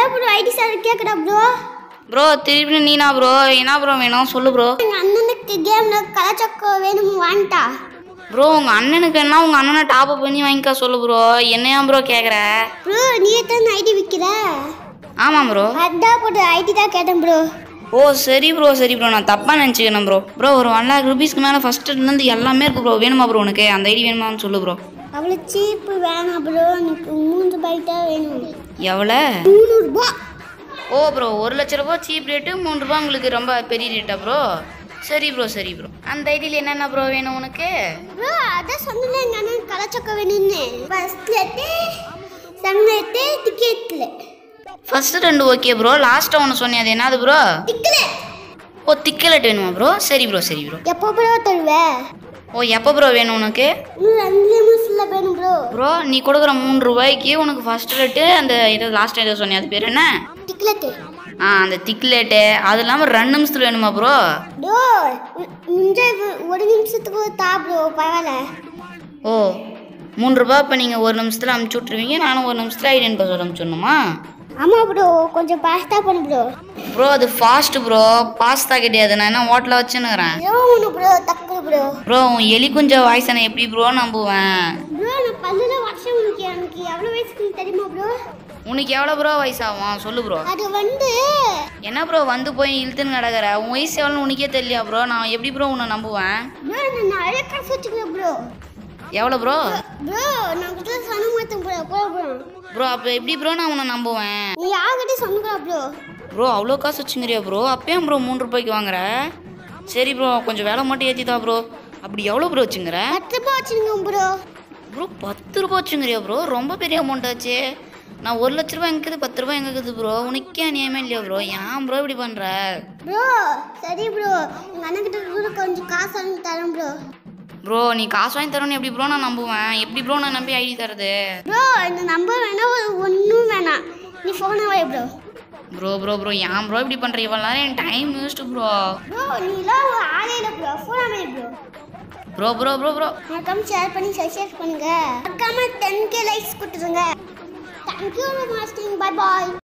அதான் bro ID sir கேக்குறா bro. Bro திருப்பி நீனா ப்ரோ? என்ன ப்ரோ வேணும் சொல்லு ப்ரோ. எங்க அண்ணனுக்கு கேம்ல கலச்சக்கோ வேணும் வாங்கிட்டா. ப்ரோ உங்க அண்ணனுக்கு என்ன உங்க அண்ணனை டாப் அப் பண்ணி வாங்கிக்க சொல்லு ப்ரோ. என்னையா ப்ரோ கேக்குற? ப்ரோ நீ தான் ஐடி விக்கிற. ஆமாம் ப்ரோ. அதான் ப்ரோ ஐடி தான் கேட்டேன் ப்ரோ. ஓ சரி ப்ரோ நான் தப்பாக நினச்சிக்கிறேன் ப்ரோ ஒரு 1 lakh rupeesக்கு மேலே ஃபஸ்ட்டு எல்லாமே இருக்குது ப்ரோ. வேணுமா ப்ரோ உனக்கு? அந்த ஐடி வேணுமான்னு சொல்லு ப்ரோ. அவ்வளோ சீப்பு வேணாம் ப்ரோ, எனக்கு 3 ரூபாய் தான் வேணும். எவ்வளோ? 300 ரூபாய். ஓ ப்ரோ 1 லட்ச ரூபா சீப் ரேட்டு, 3 ரூபா உங்களுக்கு ரொம்ப பெரிய ரேட்டா ப்ரோ? சரி ப்ரோ அந்த ஐடியில் என்னென்ன ப்ரோ வேணும் உனக்கு? ப்ரோ அதான் சொன்னேன் எங்கள் அண்ணன் கலச்சக்க வேணும்னு. ஃபஸ்ட்லேட்டு செகண்ட்லேட்டு டிக்கெட்டில். First 2 okay bro. லாஸ்ட்டாக ஒன்று சொன்னேன் அது என்னது ப்ரோ? டிக்கெட். ஓ டிக்கெட் வேணுமா ப்ரோ? சரி ப்ரோ எப்போ ப்ரோ தருவேன்? ஓ எப்போ ப்ரோ வேணும் உனக்கு? இன்னும் 2 நிமிஷத்தில் வேணும் ப்ரோ. ப்ரோ நீ கொடுக்குற 3 ரூபாய்க்கு உனக்கு ஃபர்ஸ்ட் ரேட்டு அந்த இது லாஸ்ட் ஏதோ சொன்னேன் அது பேர் என்ன? டிக்கெட்டு. அந்த திக்லேட்டு அது இல்லாமல் 2 நிமிஷத்தில் வேணுமா ப்ரோ? ப்ரோ முஞ்ச 1 நிமிஷத்துக்கு தா ப்ரோ பரவாயில்ல. ஓ 3 ரூபா இப்போ நீங்கள் 1 நிமிஷத்தில் அமுச்சு விட்ருவீங்க, நானும் 1 நிமிஷத்தில் ஐடியன் பாஸ்வேர்டு அமுச்சிடணுமா? ஆமாம் ப்ரோ கொஞ்சம் பாஸ்தா பண்ணு ப்ரோ அது ஃபாஸ்ட் ப்ரோ, பாஸ்தா கிடையாது. நான் என்ன ஹோட்டலில் வச்சுன்னுக்கிறேன் ப்ரோ. தக்கு ப்ரோ உன் எலி குஞ்ச வாய்ஸ் நான் எப்படி ப்ரோ நம்புவேன்? ப்ரோ நான் 12 வருஷம் எனக்கு எவ்வளோ வயசுக்கு தெரியுமா ப்ரோ? உனக்கு எவ்வளோ ப்ரோ வயசாகும் சொல்லு ப்ரோ. அது என்ன ப்ரோ வந்து போய் இழுத்துன்னு கிடக்குற? உன் வயசு எவ்வளோ உனக்கே தெரியலையா ப்ரோ? நான் எப்படி ப்ரோ உன்னை நம்புவேன்? ப்ரோ நான் நிறைய காசு வச்சுக்கிறேன் ப்ரோ. எவ்வளோ ப்ரோ? ப்ரோ நான் கிட்ட சொன்ன மாட்டேன் ப்ரோ அப்போ எப்படி ப்ரோ நான் உன்னை நம்புவேன்? நீ யார்கிட்ட சொன்னுறா ப்ரோ அவ்வளோ காசு வச்சுங்கிறியா ப்ரோ? அப்பயும் ப்ரோ 3 ரூபாய்க்கு வாங்குற? சரி ப்ரோ கொஞ்சம் வேலை மட்டும் ஏற்றிதா ப்ரோ. அப்படி எவ்வளோ ப்ரோ வச்சுங்கிற? 10 ரூபாய் வச்சுருங்க ப்ரோ 10 ரூபா வச்சுங்கிறியா ப்ரோ? ரொம்ப பெரிய அமௌண்ட் ஆச்சு. நான் 1 லட்ச ரூபா எங்கே 10 ரூபா எங்கே இருக்குது ப்ரோ? உனக்கே அநியாயமே இல்லையா ப்ரோ? ஏன் ப்ரோ இப்படி பண்ணுற? ப்ரோ சரி ப்ரோ எங்கள் அண்ணன்கிட்ட கொஞ்சம் காசு வாங்கி தரேன் ப்ரோ நீ காசு வாங்கி தரணும் எப்படி ப்ரோ நான் நம்புவேன்? எப்படி ப்ரோ நான் நம்பி ஐடி தரது? ப்ரோ இந்த நம்பர் வேணா ஒன்றும் வேணாம், நீ ஃபோனை வை ப்ரோ ஏன் ப்ரோ இப்படி பண்ணுற? இவ்வளோ நேரம் என் டைம் வேஸ்ட்டு ப்ரோ. நீலாம் ஒரு ஆளே இல்லை ஃபோனை வை ப்ரோ மறக்காம ஷேர் பண்ணி சப்ஸ்கிரைப் பண்ணுங்க. மறக்காம 10K லைக்ஸ் கொடுத்துருங்க. தேங்க்யூ ஃபார் வாட்சிங். பை பாய்.